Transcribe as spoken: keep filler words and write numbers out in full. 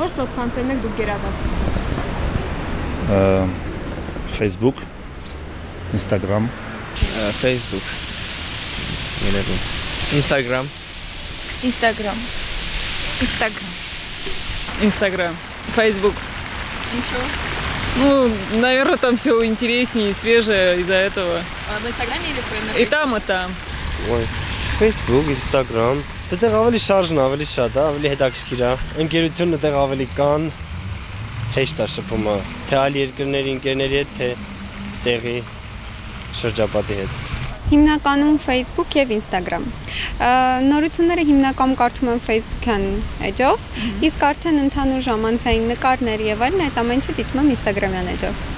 Որ սոցցանցերն եք դուք գերադասում։ Facebook, Instagram, Facebook, Instagram, Instagram, Instagram, Instagram, Facebook. Ինչու։ Ну, наверное, там все интереснее и свежее из-за этого. В Instagram или в И там, и там. Ой, Facebook, Instagram. Դեռ ավելի շարժն ավելի շատ է, ավելի հետաքրքիր է։ Ընկերությունը դեռ ավելի կան։ Հեշտ է շփումը, թե այլ երկրների ընկերների հետ, թե տեղի շրջապատի հետ։ Հիմնականում Facebook եւ Instagram։ Նորությունները հիմնականում կարդում եմ Facebook-յան էջով, իսկ արդեն ընդհանուր ժամանցային նկարներ եւ այլն այդ ամենը դիտում եմ Instagram-յան էջով։